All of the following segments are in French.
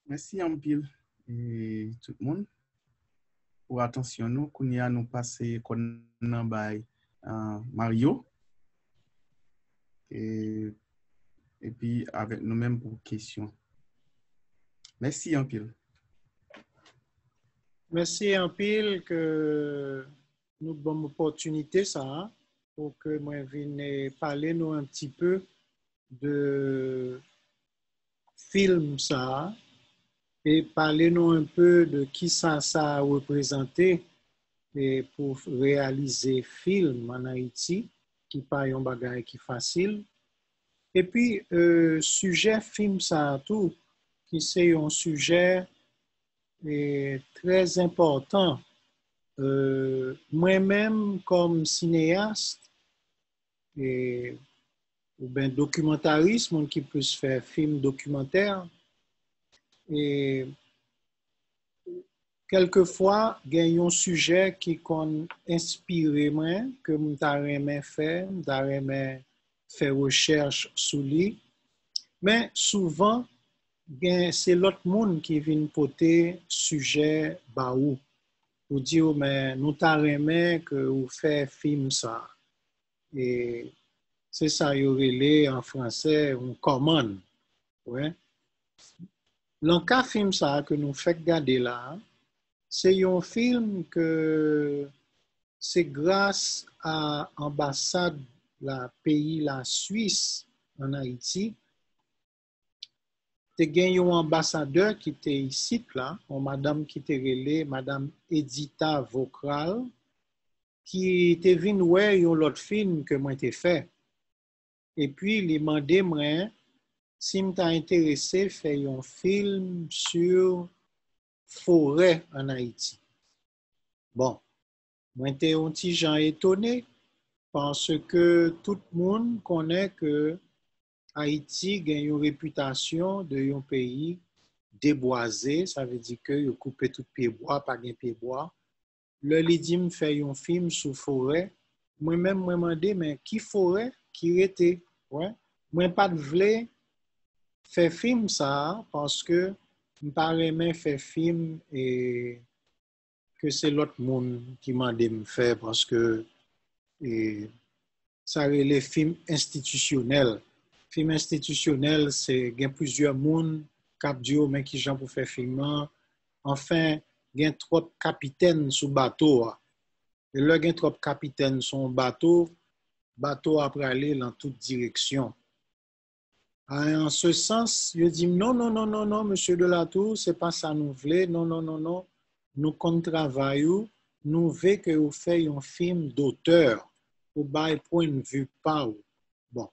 Merci en pile et tout le monde pour attention nous qu'on y a nous passer qu'on by Mario et, et puis avec nous-mêmes pour questions. Merci en pile. Merci en pile que nous bonne opportunité ça pour que moi vienne parler nous un petit peu de film ça et parler nous un peu de qui ça a représenté et pour réaliser film en Haïti qui pas un bagage qui facile et puis sujet film ça tout qui c'est un sujet très important. Moi-même, comme cinéaste ou bien documentariste, mon qui peut se faire film documentaire, et quelquefois, il y a un sujet qui qu'on inspiré moi, que je faire recherche sur lui, mais souvent, c'est l'autre monde qui vient porter sujet baou. Pour dire, mais nous t'arrêtons que vous faites film ça. Et c'est ça, il y aurait en français, on commande. Ouais. Le cas film ça que nous fait regarder là, c'est un film que c'est grâce à l'ambassade la pays la Suisse en Haïti. Tu as un ambassadeur qui était ici là, une madame qui était relée, madame Edita Vokral, qui était venue voir un autre film que moi j'ai fait. Et puis, il m'a demandé si je m'étais intéressé à faire un film sur forêt en Haïti. Bon, moi j'étais un petit gens étonné parce que tout le monde connaît que Haïti a une réputation de un pays déboisé, ça veut dire que vous coupez tout pied bois, pas de pied bois. Le dit me fait un film sur forêt. Moi-même, moi demandé mais qui forêt qui était, ouais. Moi pas de vle faire film ça parce que me pas aimer faire film et que c'est l'autre monde qui m'a dit me faire parce que et, ça les films institutionnels. Film institutionnel, c'est il y a plusieurs monde cap dio mais qui gens pour faire film. Enfin, il y a trop capitaines sous bateau. Et là, il y a trop capitaines sur bateau après aller dans toute direction. En ce sens, je dis non, non, non, non, non, monsieur Delatour, c'est pas ça nous voulons. Non, non, non, non. Nous travaillons, nous voulons que vous fassiez un film d'auteur pour bail point de vue pas. Bon.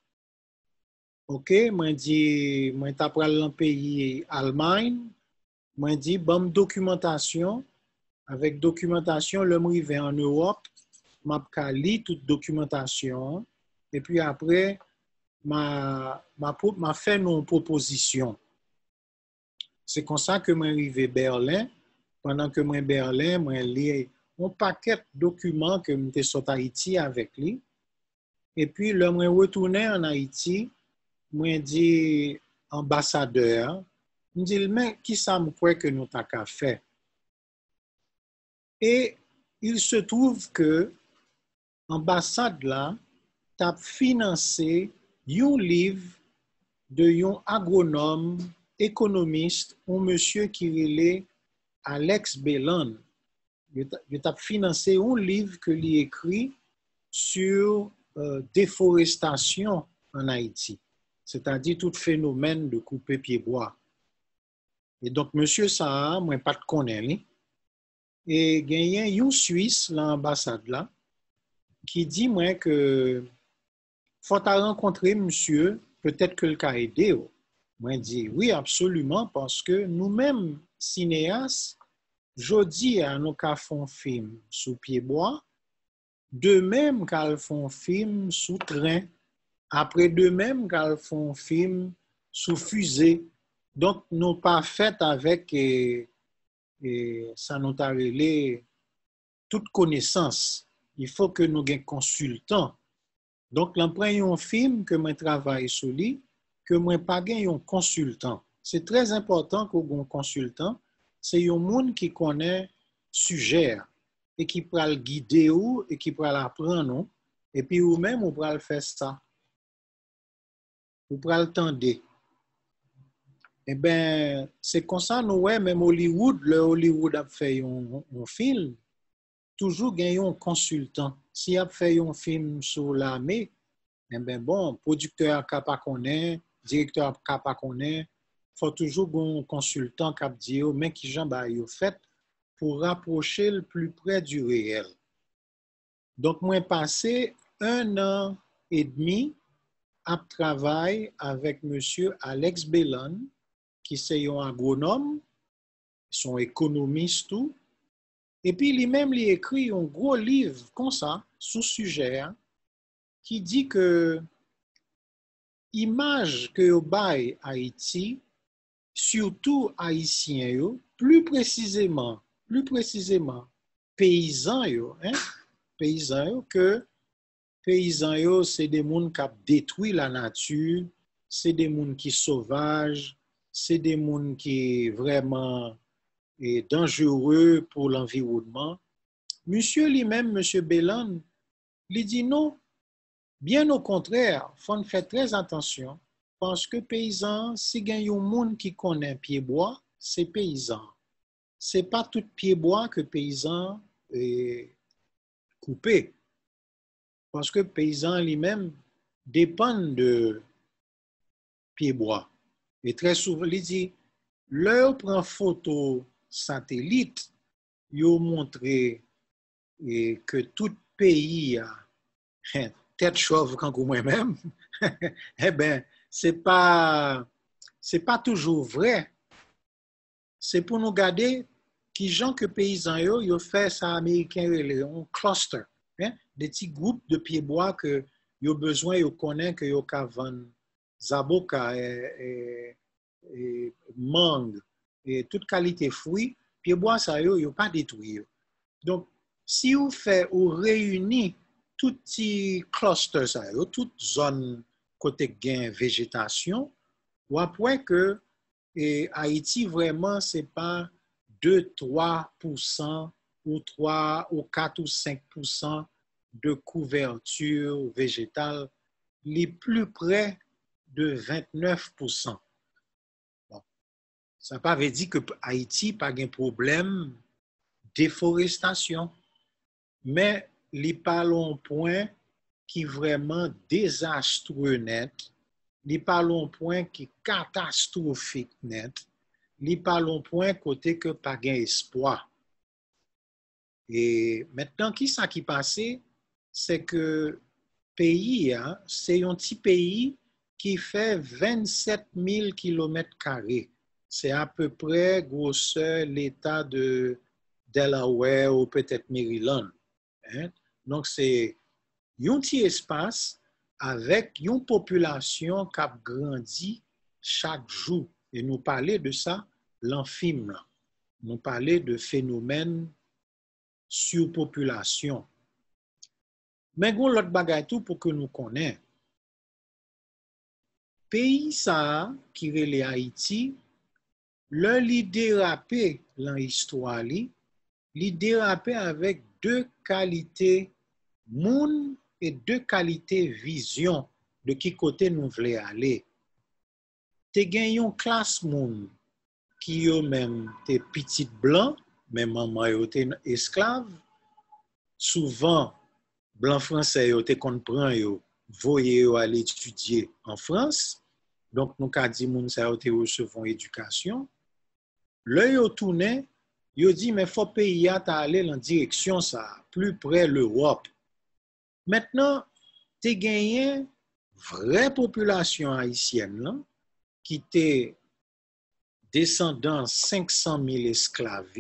OK, moi dit moi t'apprends dans pays Allemagne, moi dit bonne documentation avec documentation le m'rivé en Europe, m'a li toute documentation et puis après m'a fait une proposition. C'est comme ça que moi arrivé Berlin. Pendant que moi Berlin, moi lis un paquet de documents que m'étais sorti Haïti avec lui. Et puis le moi retourné en Haïti, moi dit ambassadeur, me dit mais qui ça me croit que nous t'a qu'à faire. Et il se trouve que l'ambassade là t'a financé un livre de un agronome, économiste, un monsieur qui relait Alex Bellan. Il a financé un livre que lui écrit sur déforestation en Haïti, c'est-à-dire tout phénomène de couper pied bois. Et donc, monsieur ça, moi pas de connaître. Et il y a un Suisse, l'ambassade là, qui dit moi que faut rencontrer monsieur, peut-être que le cas aidé. Moi dit oui absolument parce que nous-mêmes cinéastes, jodi à nous ka font film sous pied bois, de même qu'elles font film sous train, après de même qu'elles font film sous fusée. Donc nous pas fait avec ça nous a relé toute connaissance. Il faut que nous ayons consultants. Donc, l'emprunt un film que moi travaille sur lui, que moi pas un consultant. c'est très important qu'un consultant, c'est un monde qui connaît sujet et qui peut le guider ou et qui peut l'apprendre et puis ou même on peut le faire ça. Ou peut le tendre. Eh bien, c'est comme ça, nous, ouais, même Hollywood, le Hollywood a fait un film, toujours gagné un consultant. S'il a fait un film sur l'armée, eh bien, bon, producteur qui pas connaît, directeur qui pas connaît, faut toujours un consultant qui dit, mais qui j'en ai fait pour rapprocher le plus près du réel. Donc, moi, passé 1 an et demi à travailler avec monsieur Alex Bellon, qui est un agronome, son économiste tout. Et puis, lui-même, il écrit un gros livre comme ça, sous sujet, qui dit que l'image que vous bail Haïti, surtout haïtiens, plus précisément, paysans, que paysans, c'est des gens qui détruisent la nature, c'est des gens qui sont sauvages, c'est des gens qui sont vraiment dangereux pour l'environnement. Monsieur lui-même, monsieur Bellon, lui dit non. Bien au contraire, il faut faire très attention parce que paysan, si il y a un monde qui connaît pied bois, c'est paysan. Ce n'est pas tout pied bois que paysan est coupé. Parce que paysan lui-même dépend de pied bois. Et très souvent, il dit, leur prend photo satellite, il montre que tout pays a tête chauve quand moi-même, eh bien, c'est pas toujours vrai. C'est pour nous garder qui gens que paysans yo fait ça américain un cluster, des petits groupes de pieds bois que yo besoin yo connaît que yo ka vendre zaboka et mangue et toute qualité fruits, pieds bois ça yo pas détruit. Donc si vous fait ou réunit tout petit cluster ça toute zone côté gain végétation, ou après que Haïti vraiment c'est pas 2-3% ou 3 ou 4 ou 5% de couverture végétale, les plus près de 29%. Bon, ça ne veut pas dire que Haïti n'a pas de problème de déforestation, mais les parlons point qui vraiment désastreux net, les parlons point qui catastrophique net, les parlons point côté que pas gain espoir. Et maintenant, qui ça qui passé, c'est que pays, c'est un petit pays qui fait 27 000 km². C'est à peu près grosseur l'État de Delaware ou peut-être Maryland. Donc, c'est un petit espace avec une population qui a grandi chaque jour. Et nous parlons de ça, l'amphime. Nous parlons de phénomène surpopulation. Mais il y a l'autre bagage tout pour que nous connaissions. Pays ça, qui est Haïti, le li dérapé dans l'histoire, li dérapé avec 2 qualités moun et 2 qualités vision de qui côté nous voulons aller. Te gen yon classe moun qui yo même te petit blanc, même maman yo te esclave. Souvent blanc français yo te comprend yo, voye yo aller étudier en France. Donc nous ka di moun sa yo te recevon éducation. Le yo tourné, yo dit mais faut pays a ta aller en direction ça, plus près l'Europe. Maintenant, te gagné vraie population haïtienne là, qui était descendant 500 000 esclaves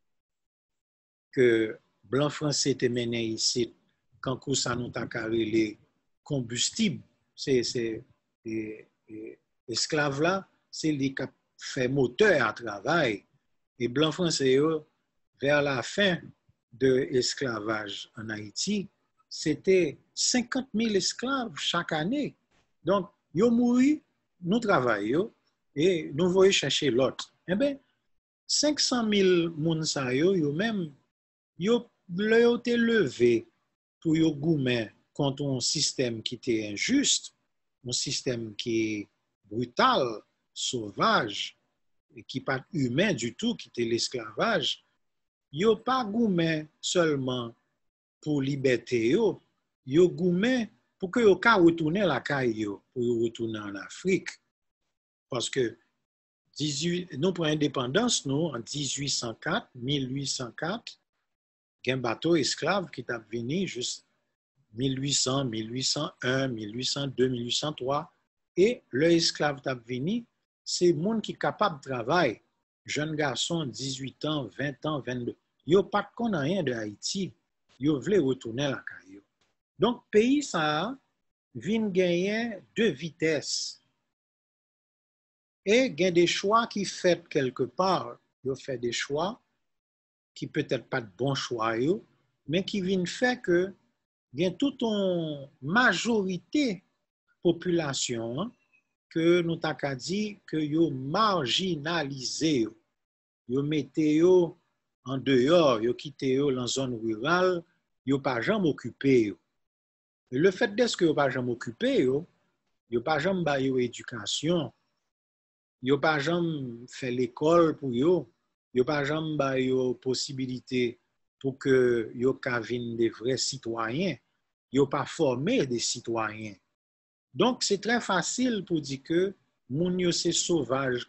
que blanc français te mené ici quand ça nous t'a carré les combustibles. C'est esclaves là, c'est les qui fait moteur à travail. Et blanc français vers la fin de l'esclavage en Haïti, c'était 50 000 esclaves chaque année. Donc, ils mouru, nous travaillons, et nous voyons chercher l'autre. Eh bien, 500 000 moun sa yo même, yo te levé pour yo goumen contre un système qui était injuste, un système qui est brutal, sauvage, et qui n'est pas humain du tout, qui était l'esclavage. Yo pas goumen seulement pour liberté yo, yo goumen pour que yo ka retourner la caille yo, pour yo retourner en Afrique. Parce que nous prenons l'indépendance nous en 1804, il y a un bateau esclave qui est venu juste 1800, 1801, 1802, 1803 et le esclave est venu, c'est le monde qui est capable de travailler. Jeune garçon, 18 ans, 20 ans, 22. Yo pas de connaît rien de Haïti. Yo voulait retourner la caillou. Donc, pays ça vient gagner deux vitesses. Et il y a des choix qui fait quelque part. Yo fait des choix qui peut-être pas de bons choix, mais qui viennent faire que il y a toute une majorité population que nous t'avons dit que yo marginalisé, yo mettez yo en dehors, yo quitté yo dans zone rurale, yo pas jamais occupé yo. Et le fait d'être que yo pas jamais occupé yo pas jamais ba yo éducation, yo pas jamais fait l'école pour yo pas jamais ba yo possibilité pour que yo ka vin des vrais citoyens, yo pas formé des citoyens. Donc c'est très facile pour dire que moun yo c'est sauvage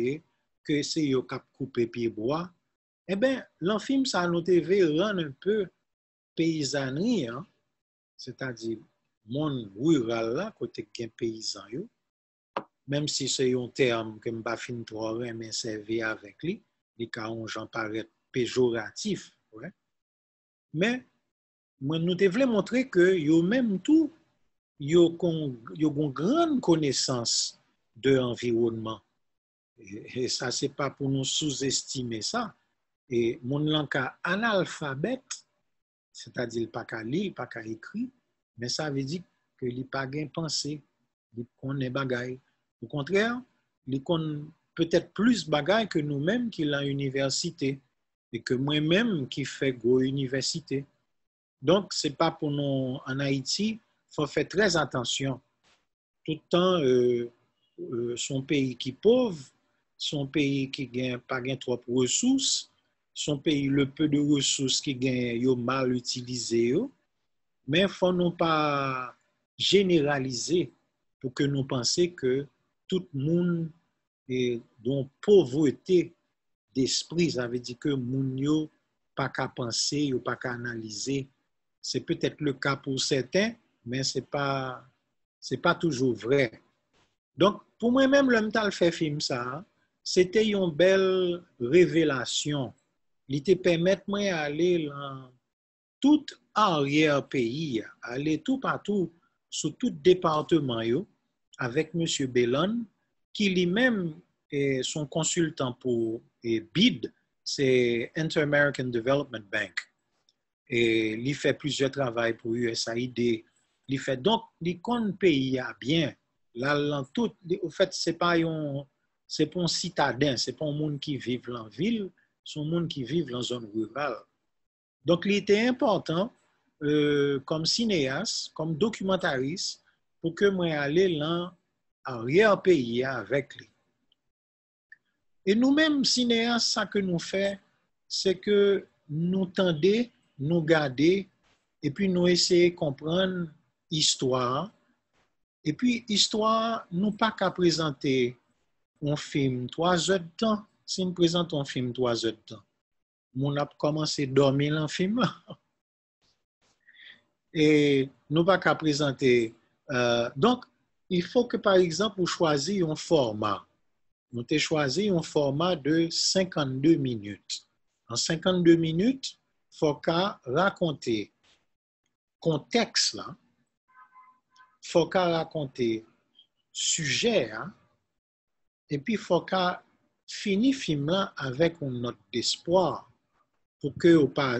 que c'est yo k'ap couper pied bois. Eh bien, l'enfim ça nous devait rendre un peu paysannerie, hein? C'est-à-dire monde rural là côté gen paysan yo, même si c'est un terme que m'pa fin trop mais servir avec lui, les cas où j'en paraît péjoratif, ouais. Mais nous devons montrer que yo même tout yo une grande connaissance de l'environnement. Et ça c'est pas pour nous sous-estimer ça. Et mon langue analphabète, c'est-à-dire pas qu'à lire, pas qu'à écrire, mais ça veut dire que il pas gain pensée, il connaît bagaille. Au contraire, il connaît peut-être plus bagaille que nous-mêmes qui l'à université et que moi-même qui fait go université. Donc c'est pas pour nous en Haïti, faut faire très attention. Tout le temps son pays qui est pauvre, son pays qui gagne pas gain trop de ressources, son pays le peu de ressources qui gagne yo mal utilisé yo, mais faut nous pas généraliser pour que nous pensions que tout le monde est dans pauvreté d'esprit, ça veut dire que moun yo pas qu'à penser, yo pas qu'à analyser. C'est peut-être le cas pour certains, mais c'est pas toujours vrai. Donc pour moi-même le m'tal fait film ça, c'était une belle révélation. Il te permet moi aller dans tout arrière-pays, aller tout partout, sur tout département, avec M. Bellon, qui lui-même est son consultant pour BID, c'est Inter-American Development Bank. Et il fait plusieurs travaux pour USAID. Il fait donc, il connaît le pays bien. Là, tout, en fait, c'est pas un citadin, c'est pas un monde qui vit en ville, c'est un monde qui vit dans une zone rurale. Donc, il était important comme cinéaste, comme documentariste, pour que moi aller dans l'arrière-pays avec lui. Et nous-mêmes, cinéastes, ça que nous faisons, c'est que nous tendons, nous garder, et puis nous essayer de comprendre l'histoire. Et puis, histoire, nous pas qu'à présenter un film 3 heures de temps. Si nous présentons un film 3 heures de temps, on a commencé à dormir dans le film. Et nous pas qu'à présenter. Donc, il faut que, par exemple, vous choisissez un format. Nous avons choisi un format de 52 minutes. En 52 minutes, il faut qu'à raconter contexte là. Il faut qu'à raconter sujet, hein? Et puis il faut qu'à finir le film là avec une note d'espoir pour que vous pas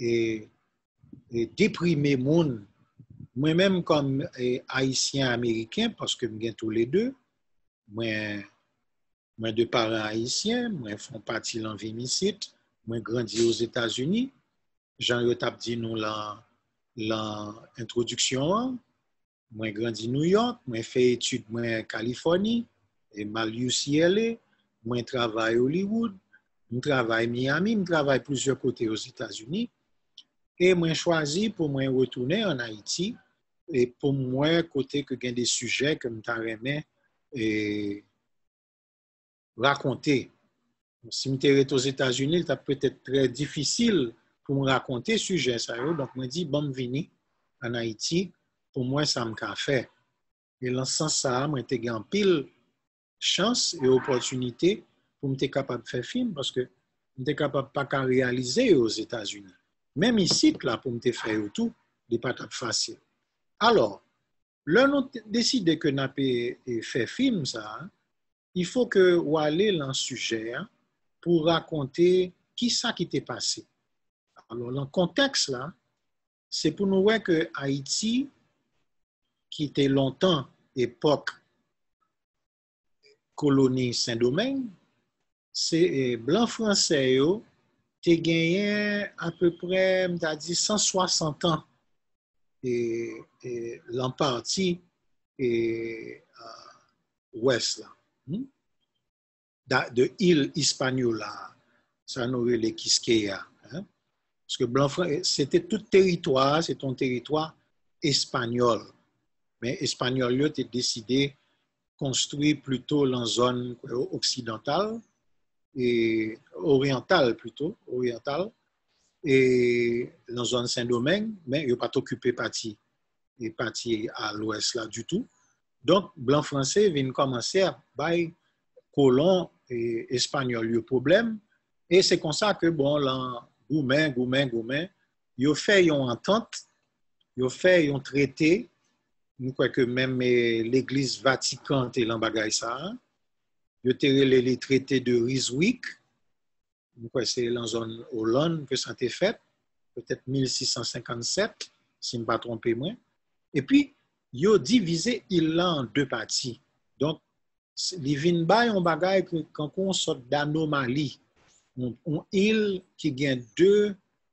déprimer monde. Moi-même comme haïtien américain, parce que je tous les deux, moi Moi de parents haïtiens, moi font partie de l'envimicite, moi grandi aux États-Unis. Jean yo tap dit nous l'introduction. Moi grandi New York, moi fait études moi Californie, et mal UCLA, moi travaille Hollywood, je travaille Miami, je travaille plusieurs côtés aux États-Unis. Et moi choisi pour moi retourner en Haïti et pour moi côté que gain des sujets que me t'aimerais et raconter. Si je aux États-Unis, ça peut être très difficile pour me raconter sujet ça. Donc moi dit bon venir en Haïti pour moi ça me fait. Et dans ce sens ça, moi j'ai en pile chance et opportunité pour me capable de faire film parce que je capable pas qu'à réaliser aux États-Unis. Même ici là pour me faire tout, n'est pas facile. Alors, là nous décidé que n'a fait film ça, il faut que ou aller dans sujet pour raconter qui ça qui t'est passé. Alors, dans le contexte là, c'est pour nous voir que Haïti, qui était longtemps époque colonie Saint-Domingue, c'est blanc français yo, t'es gagné à peu près, m'ta dit 160 ans et l'en partie et ouest là, de île Hispaniola, ça nous les Quisqueya. Parce que blanc c'était tout territoire, c'est un territoire espagnol. Mais espagnol yo t'es décidé construire plutôt dans la zone occidentale et orientale plutôt, orientale et dans la zone Saint-Domingue, mais il n'a pas occupé partie à l'ouest là du tout. Donc, blanc français vient commencer à bailler colons et espagnols le problème et c'est comme ça que bon là Goumen, ils ont fait une entente, ils ont fait un traité. Nous croyons que même l'Église Vatican est dans bagay ça. Ils ont les traités de Ryswick. Nous croyons que c'est dans la zone Hollande que ça a été fait, peut-être 1657, si je ne me pas trompé moi. Et puis, ils ont divisé l'île en deux parties. Donc, les Vinbay ont bagay que quand on sort d'anomalie, une île qui gagne deux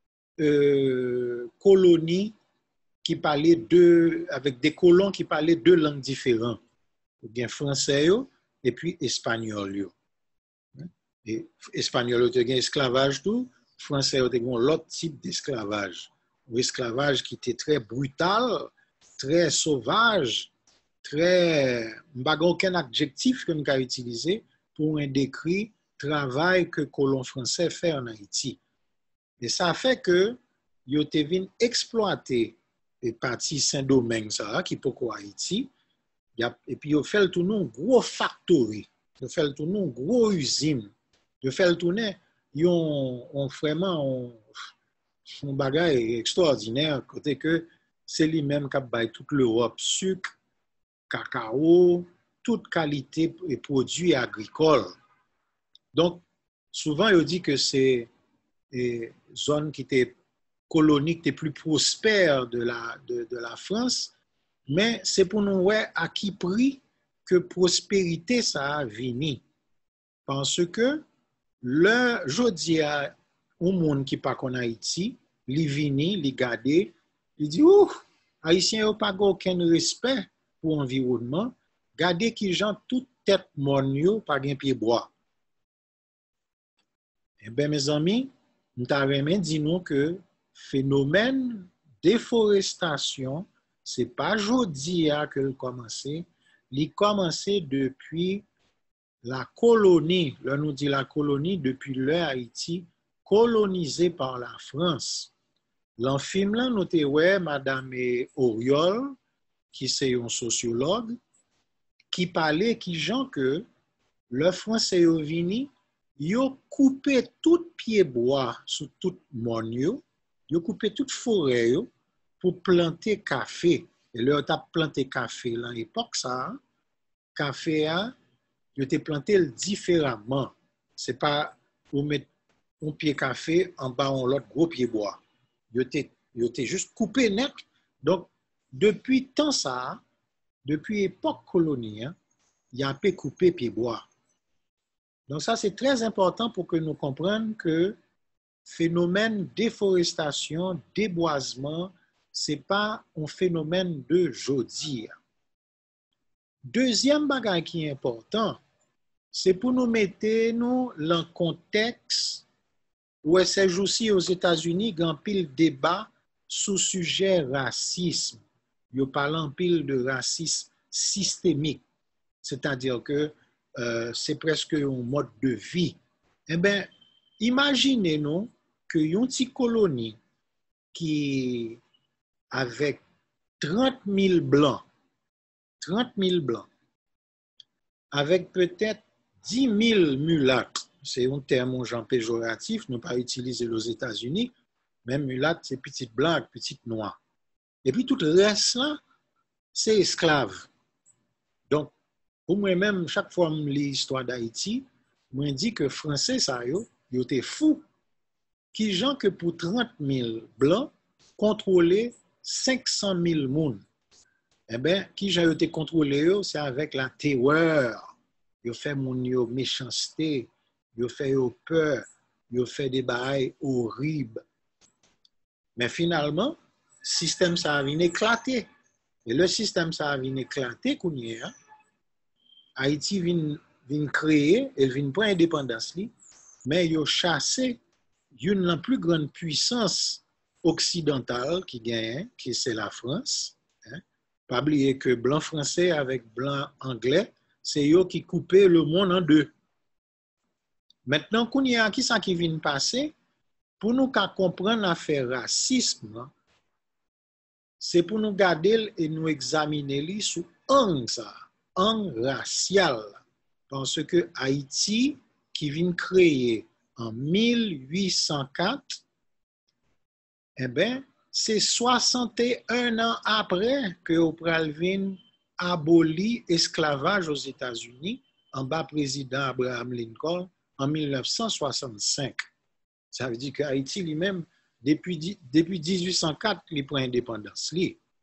colonies qui parlaient avec des colons qui parlaient deux langues différentes. Bien français et puis espagnol. Et espagnol, il y a esclavage tout, français, il y a l'autre type d'esclavage. L'esclavage qui était très brutal, très sauvage, très. Je n'ai pas aucun adjectif que je peux utiliser pour décrire le travail que les colons français font en Haïti. Et ça fait que ils ont été exploiter les parties Saint-Domingue, qui est pour Haïti, et puis ils ont fait le tourner une grosse factory, ils ont fait le tourner une grosse usine, ils ont fait le tourner, ils ont vraiment un bagage extraordinaire, côté que c'est lui-même qui a baillé toute l'Europe, sucre, cacao, toute qualité et produits agricoles. Donc, souvent, ils dit que c'est une zone qui était colonie qui était plus prospère de la France, mais c'est pour nous voir à qui prix que prospérité ça a venu. Parce que le jodi a un monde qui pas en Haïti, li vini, li gade, il dit ouf, Haïtien n'a pas aucun respect pour l'environnement, gade qui gens toute tête mon yo pas gen pied bois. Eh bien mes amis, nous t'avons dit nous que phénomène déforestation, c'est pas jodi que le commencé, il commencé depuis la colonie, là nous dit la colonie depuis le Haïti colonisé par la France. Dans film là nous te ouais madame Auriol qui c'est un sociologue qui parlait qui gens que le français yo vini yo coupé tout pied bois sous tout mon yo coupé toute forêt yo pour planter café et là t'a planté café là l'époque ça café a yo te planté différemment c'est pas ou mettre un pied café en bas on l'autre gros pied bois yo te juste coupé net donc depuis temps ça depuis époque colonie il y a peu coupé pied bois Donc ça, c'est très important pour que nous comprenions que phénomène déforestation, déboisement, ce n'est pas un phénomène de jodi. Deuxième bagage qui est important, c'est pour nous mettre nous dans le contexte où ces jours-ci aux États-Unis, il y a un pile débat sur sujet racisme. Il parle en pile de racisme systémique, c'est-à-dire que c'est presque un mode de vie. Eh bien, imaginez-nous que une petite colonie qui avec 30 000 blancs, avec peut-être 10 000 mulâtres, c'est un terme genre péjoratif, nous pas utilisé aux États-Unis, même mulâtre, c'est petite blanc, petite noire. Et puis tout le reste là, c'est esclave. Donc, pour moi-même, chaque fois que je lis l'histoire d'Haïti, je me dis que Français, ça, yo étaient fous. Qui gens que pour 30 000 blancs, contrôler 500 000 moun. Eh bien, qui j'ai été contrôlé, c'est avec la terreur. Ils fait mon méchanceté, ils fait peur, ils fait des bails horribles. Mais finalement, le système ça a venu éclater. Et le système ça a venu éclater, Haïti vient créer, elle vient prendre indépendance, mais ils ont chassé une la plus grande puissance occidentale qui gagne, qui c'est la France. Pas oublier que blanc français avec blanc anglais, c'est eux qui coupaient le monde en deux. Maintenant, qui ça qui vient passer, pour nous comprendre l'affaire racisme, c'est pour nous garder et nous examiner sous angle racial. Parce que Haïti, qui vient créer en 1804, eh bien, c'est 61 ans après que Opralvin abolit l'esclavage aux États-Unis en bas président Abraham Lincoln en 1965. Ça veut dire que Haïti lui-même, depuis 1804, il prend indépendance.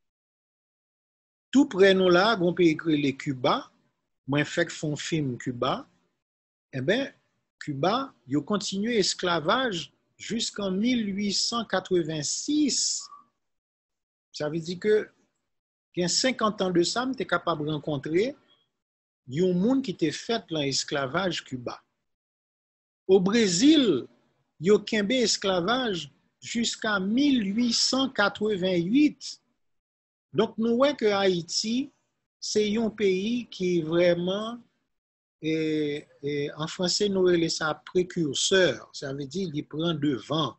Tout près nous là, on peut écrire les Cuba, moi fait que font film Cuba, eh bien, Cuba, il a continué l'esclavage jusqu'en 1886. Ça veut dire que, il y a 50 ans de ça, tu es capable de rencontrer un monde qui était fait dans l'esclavage Cuba. Au Brésil, il y a eu esclavage jusqu'à 1888. Donc, nous voyons que Haïti, c'est un pays qui est vraiment, en français, nous appelons ça précurseur. Ça veut dire qu'il prend devant.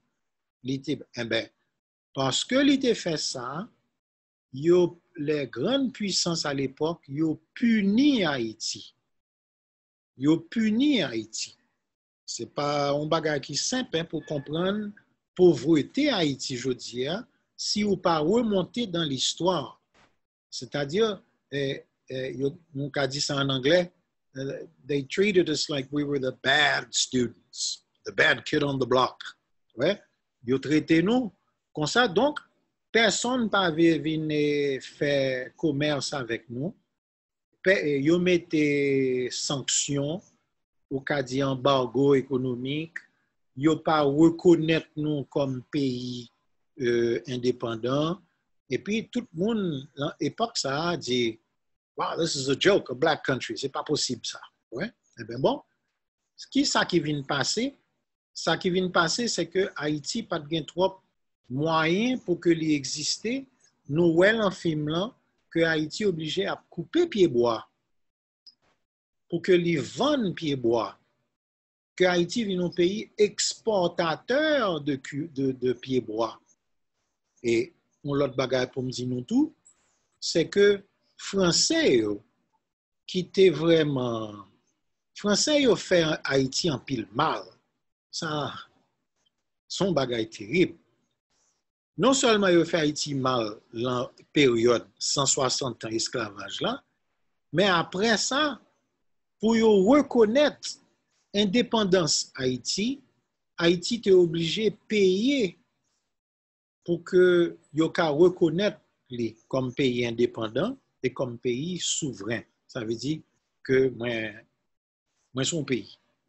Parce que l'ité fait ça, les grandes puissances à l'époque, ils ont puni Haïti. Ils ont puni Haïti. Ce n'est pas un bagage qui est simple pour comprendre la pauvreté Haïti, je dis, si vous ne pas remonter dans l'histoire. C'est-à-dire, on a dit ça en anglais, they treated us like we were the bad students, the bad kid on the block. Ouais? Ils ont traité nous comme ça. Donc, personne n'avait venu faire commerce avec nous. Ils ont mis des sanctions, ou qu'a dit embargo économique. Ils n'ont pas reconnaître nous comme pays indépendant. Et puis, tout le monde, à l'époque, ça a dit, wow, this is a joke, a black country. C'est pas possible, ça. Ouais? Eh bien, bon, ce qui vient passer, ça qui vient passer, c'est que Haïti n'a pas trop moyens pour que l'y existe. Nous voyons en film là que Haïti est obligé à couper pied bois pour que l'y vende pied bois. Que Haïti est un pays exportateur de pied bois. Et l'autre bagage pour me dire nous tout, c'est que Français qui était vraiment Français ont fait Haïti en pile mal. Ça, son bagage terrible. Non seulement ils ont fait Haïti mal dans la période 160 ans esclavage là, mais après ça, pour reconnaître l'indépendance Haïti, Haïti était obligé de payer pour que yo ka reconnaître les comme pays indépendant et comme pays souverain. Ça veut dire que moi son pays.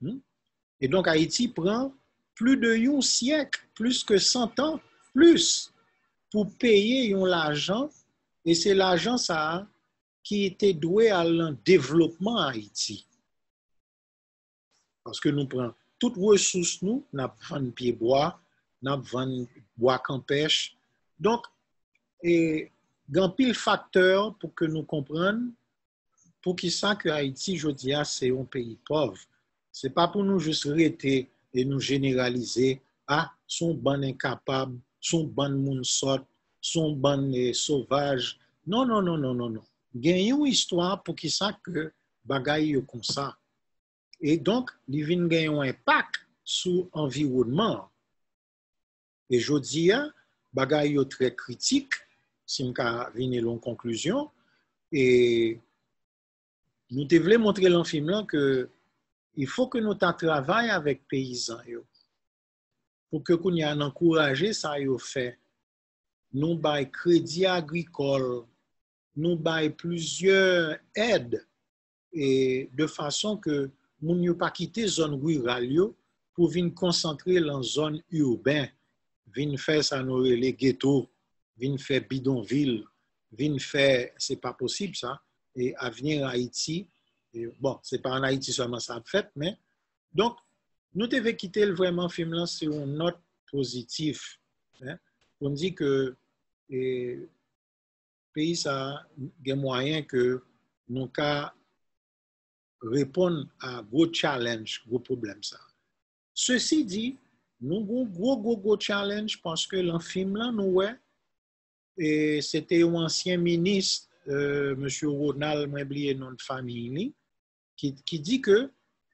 Et donc Haïti prend plus de un siècle, plus que 100 ans, plus, pour payer l'argent. Et c'est l'argent ça qui était doué à le développement à Haïti. Parce que nous prenons toutes ressources, nous avons pied bois, nous avons bois campèche. Donc, il y a un pile facteur pour que nous comprenions pour qui ça que Haïti, je dis, c'est un pays pauvre. Ce n'est pas pour nous juste arrêter et nous généraliser. Ah, sont bon incapables, sont bon moun sot, sont bon sauvages. Non, non, non, non, non, non. Il y a une histoire pour qui ça que bagay yo comme ça. Et donc, il vient gagner un impact sur l'environnement. Et je dis, bagay yo très critique, si je viens à une conclusion. Et nous devons montrer dans le film là que il faut que nous travaillions avec les paysans pour que nous encouragions ça yo fait. Nous bail crédit agricole, nous bail plusieurs aides et de façon que nous ne pas quitter zone rurale pour venir concentrer dans zone urbaine, venir faire ça nous les ghettos, venir faire bidonville, venir faire c'est pas possible ça. Et à venir à Haïti, et bon, c'est pas en Haïti seulement ça a fait, mais donc, nous devons quitter vraiment film là sur une note positive. On dit que le pays ça a des moyens que nous qu'à répondre à gros challenge, gros problème ça. Ceci dit, nous avons gros challenge parce que dans le film là, nous et c'était un ancien ministre M. Ronald, moi oublié nom de famille, qui dit que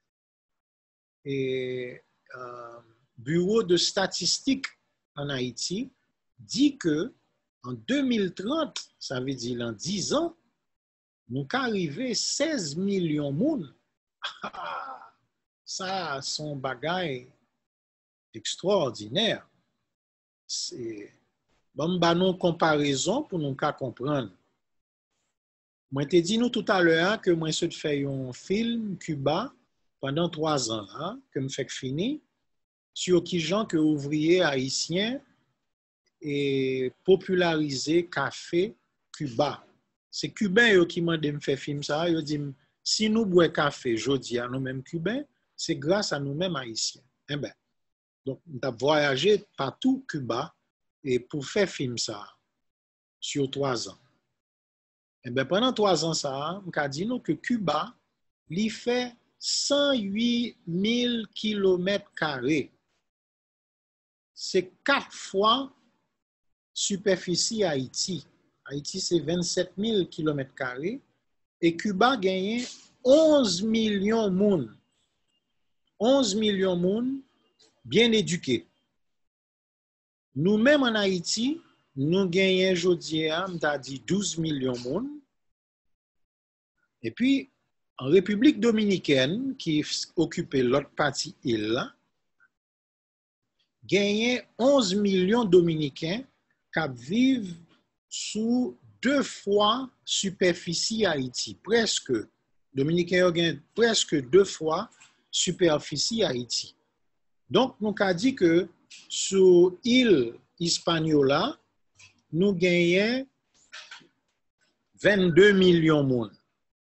Bureau de statistique en Haïti dit que en 2030, ça veut dire en 10 ans, nous arrivons 16 millions de monde. Ça, son bagage extraordinaire. C'est bon, une comparaison pour nous comprendre. Moi, te dit nous tout à l'heure que moi, je fais un film Cuba pendant 3 ans, hein, que je fais fini, sur qui gens que ouvriers haïtiens et populariser café Cuba. C'est Cubain qui m'a dit me faire film ça. Ils dit si nous bois café, jodi à nous mêmes Cubains, c'est grâce à nous mêmes haïtiens. Eh ben, donc on a voyagé partout Cuba et pour faire film ça sur 3 ans. Eh bien, pendant 3 ans, ça, on a dit nous que Cuba, il fait 108 000 km². C'est 4 fois superficie Haïti. Haïti, c'est 27 000 km². Et Cuba gagne 11 millions de monde. 11 millions de monde bien éduqués. Nous-mêmes en Haïti, nous gagnons aujourd'hui, on a dit 12 millions de monde. Et puis, en République dominicaine, qui occupait l'autre partie île là, gagnait 11 millions de Dominicains qui vivent sous 2 fois superficie Haïti. Presque, Dominicains gagnent presque 2 fois superficie Haïti. Donc, nous avons dit que sur l'île Hispaniola, nous gagnons 22 millions de monde.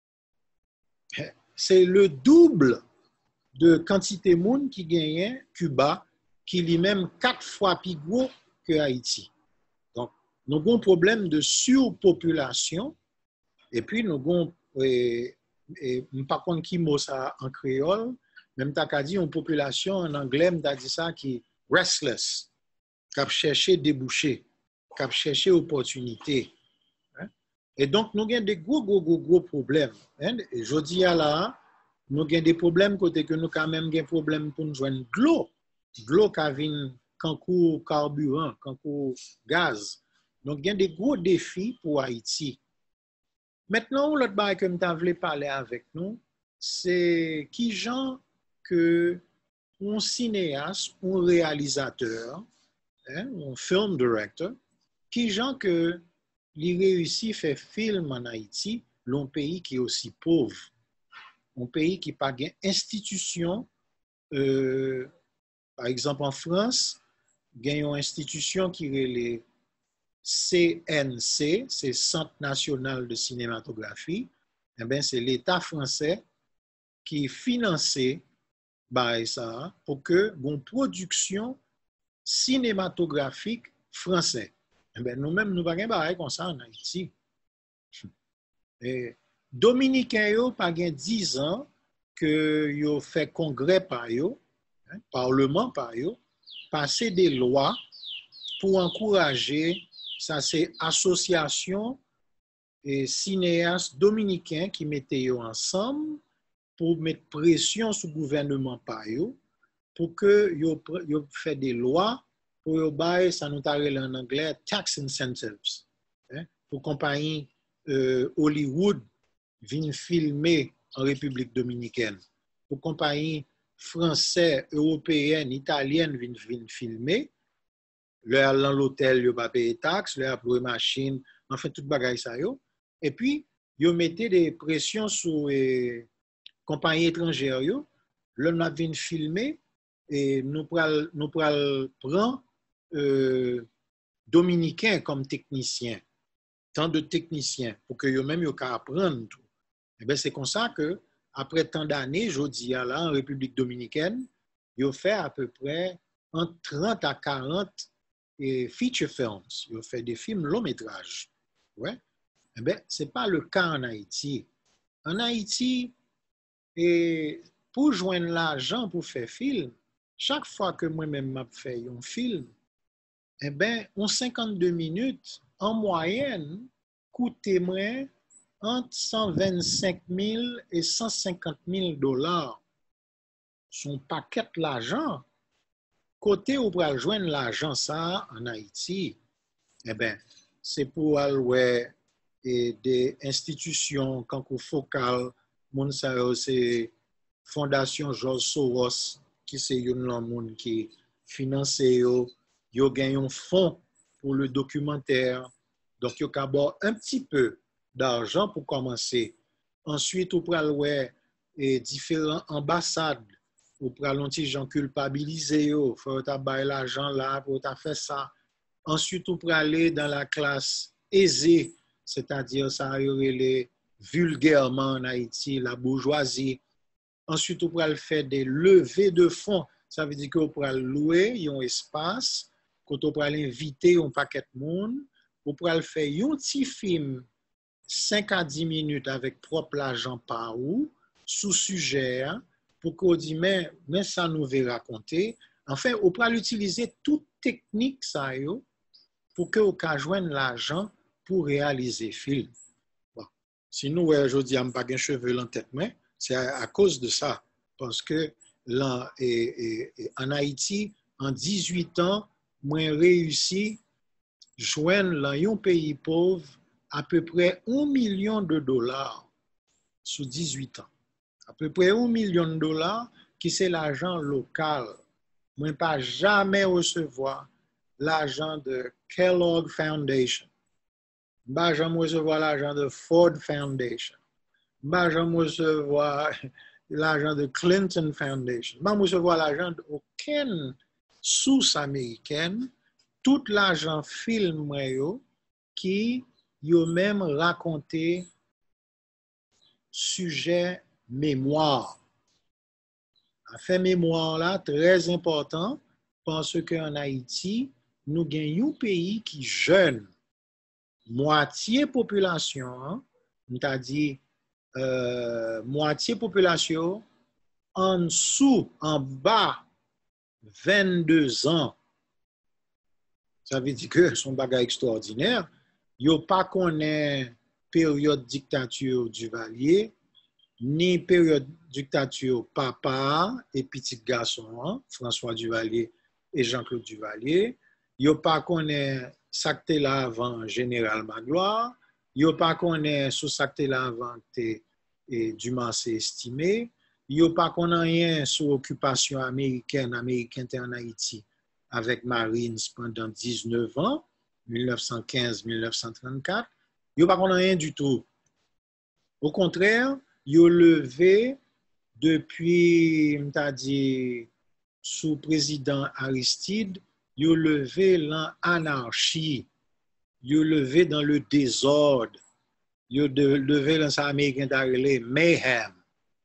C'est le double de quantité de monde qui gagne Cuba, qui lui-même 4 fois plus gros que Haïti. Donc, nous avons un problème de surpopulation, et puis nous avons, par contre, qui mot ça en créole, même t'as dit une population en anglais, t'as dit ça qui est restless, qui a cherché débouché, qui a cherché opportunité. Et donc, nous avons des gros problèmes. Et je dis là, nous avons des problèmes côté que nous quand même des problèmes pour nous joindre de l'eau. De l'eau qui vient concours carburant, concours gaz. Donc, il y a des gros défis pour Haïti. Maintenant, l'autre chose que je voulais parler avec nous, c'est qui gens que un cinéaste, un réalisateur, un film director, qui gens que il réussit à faire film en Haïti, un pays qui est aussi pauvre, un pays qui n'a pas d'institution par exemple, en France, il y a une institution qui est le CNC, c'est Centre national de cinématographie. Eh bien, c'est l'État français qui finançait ça pour que une production cinématographique française. Eh bien, nous-mêmes, nous n'avons pas comme ça en Haïti. Et Dominicains, il n'y a pas 10 ans que yo fait congrès par yo, parlement par yo, passer des lois pour encourager, ça c'est association et cinéastes dominicains qui mettaient yo ensemble pour mettre pression sur le gouvernement par yo, pour que yo fait des lois pour yo bailler, ça nous appelle en anglais tax incentives, pour compagnie Hollywood viennent filmer en République dominicaine, pour compagnie française, européenne, italienne viennent filmer, leur dans l'hôtel yo pas payer taxe, leur pour machine, enfin tout bagay ça yo, et puis yo mettez des pressions sur compagnie étrangère yo, là nous viennent filmer et nous pral prend dominicain comme technicien, tant de techniciens pour que yo même yo ka apprendre tout. Et bien, c'est comme ça que après tant d'années, je dis là en République dominicaine, yo fait à peu près entre 30 à 40 feature films, yo fait des films long métrage. Ouais. Eh bien, c'est pas le cas en Haïti. En Haïti, pour joindre l'argent pour faire film, chaque fois que moi-même m'a fait un film, eh bien, en 52 minutes, en moyenne, coûtait moins entre 125 000 et 150 000 $. Son paquet l'argent. Côté où pour joindre l'argent ça en Haïti, eh bien, c'est pour aller des institutions quand on focal, c'est Fondation George Soros qui c'est une monde qui finance yo gagne un fonds pour le documentaire. Donc yo d'abord un petit peu d'argent pour commencer. Ensuite, on peut aller différentes ambassades, on peut aller des gens culpabilisés, il faut avoir l'argent là pour faire ça. Ensuite, on peut aller dans la classe aisée, c'est-à-dire ça les vulgairement en Haïti, la bourgeoisie. Ensuite, on peut aller faire des levées de fonds. Ça veut dire qu'on peut aller louer un espace, quand on peut aller inviter un paquet de monde, on peut aller faire un petit film 5 à 10 minutes avec propre l'argent par où, sous sujet, pour qu'on dise, mais ça nous va raconter. Enfin, on peut utiliser toute technique ça pour qu'on puisse joindre l'argent pour réaliser le film. Bon. Sinon, aujourd'hui, je n'ai pas de cheveux en tête, mais c'est à cause de ça. Parce que là, en Haïti, en 18 ans, moi, réussi à joindre dans un pays pauvre à peu près $1 million sur 18 ans. À peu près $1 million qui c'est l'argent local. Moi, je ne pas jamais recevoir l'argent de Kellogg Foundation. Je ne pas jamais recevoir l'argent de Ford Foundation. Je ne pas jamais recevoir l'argent de Clinton Foundation. Je ne pas recevoir l'argent d'aucune source américaine. Tout l'argent film qui yo même raconté sujet mémoire. Fait mémoire là très important parce qu'en Haïti, nous gagnons un pays qui jeune. Moitié population, c'est-à-dire moitié population en dessous, en bas, 22 ans. Ça veut dire que son bagage extraordinaire. Yo pas connaît période dictature Duvalier, ni période dictature papa et petit garçon, François Duvalier et Jean-Claude Duvalier. Yo pas connaît ça là avant Général Magloire. Yo pas connaît sous ça là avant Dumas estimé. Yo pas connaît rien sur occupation américaine en Haïti avec Marines pendant 19 ans. 1915-1934, ils n'ont pas rien du tout. Au contraire, ils ont levé depuis, m'ta dit, sous président Aristide, yo levé l'anarchie, yo levé dans le désordre, yo levé dans ça américain d'arrêter mayhem.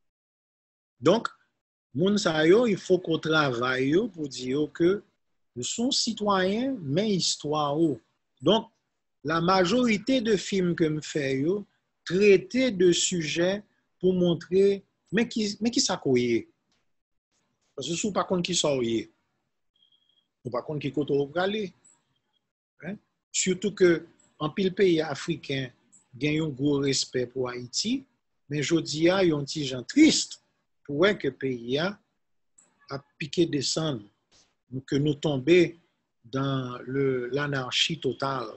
Donc, moun sa yo, il faut qu'on travaille yo pour dire que nous sommes citoyens, mais histoire. Donc, la majorité de films que me fait yo, traiter de sujets pour montrer, mais qui ça koye? Parce que si vous pas contre qui ça koye, ou pas contre qui koto ou prale. Hein? Surtout que, en pile pays africain, gen un gros respect pour Haïti, mais jodi a yon ti jan triste pour que pays a piqué descendre, que nous tomber dans l'anarchie totale.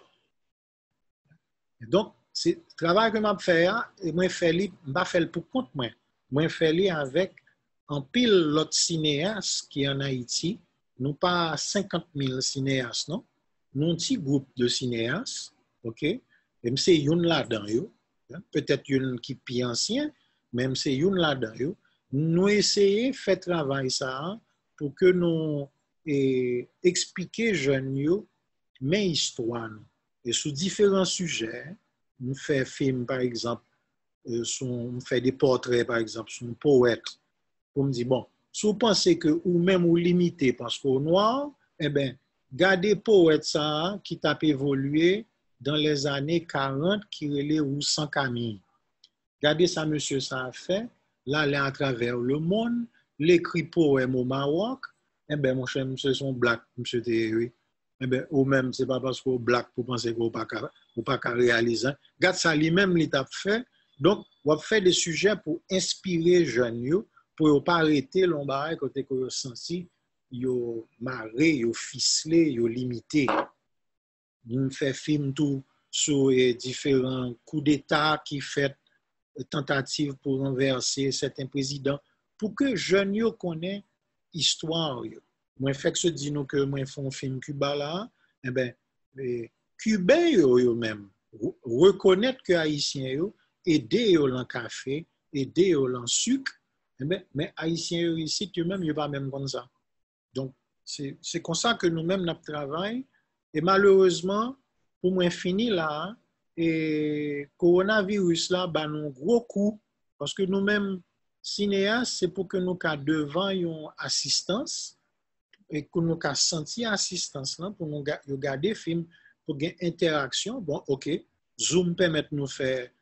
Et donc, c'est le travail que je fais, et moi, je ne fais pas pour compte moi. Moi, je fais avec un pile l'autre cinéaste qui est en Haïti. Nous pas 50 000 cinéastes, non? Nous un petit groupe de cinéastes, ok? Même c'est une là-dedans, peut-être une qui est plus ancien, même c'est une là-dedans. Nous essayons de faire travail ça pour que nous expliquions jeunes mes histoires. Et sur différents sujets, nous faisons film par exemple, nous faisons des portraits par exemple, sur un poète. Pour me dire, bon, si vous pensez que ou même vous limitez parce qu'au noir, eh bien, gardez poète ça qui t'a évolué dans les années 40 qui relait ou sans Camille. Gardez ça, monsieur, ça a fait. Là, il est à travers le monde, l'écrit poème au Maroc. Eh bien, mon cher, monsieur, son black, monsieur Théory. Eh bien, ou même, c'est pas parce qu'on black pour penser qu'on ne pas réaliser. Garde ça, lui-même, il t'a fait. Donc, on va faire des sujets pour inspirer les jeunes, pour ne pas arrêter l'embarras côté que vous senti, vous marré, vous ficelé, vous limité. Nous faisons film tout sur différents coups d'État qui fait tentative pour renverser certains présidents, pour que les jeunes connaissent l'histoire. Moi, fait que se dit nous que moi fais un film Cuba là, eh ben, Cubains eux-mêmes reconnaître que Haïtiens aider dans le café, aider dans le sucre, eh ben, mais Haïtiens ici, eux-mêmes, ils pas même comme ça. Donc, c'est comme ça que nous-mêmes, notre travail, et malheureusement, pour moi, fini là, et coronavirus là, bah, nous gros coup, parce que nous-mêmes, cinéastes, c'est pour que nous soyons devant une assistance, et que nous soyons senti assistance là, pour nous regarder le film, pour gagner interaction. Bon, ok, Zoom permet de nous faire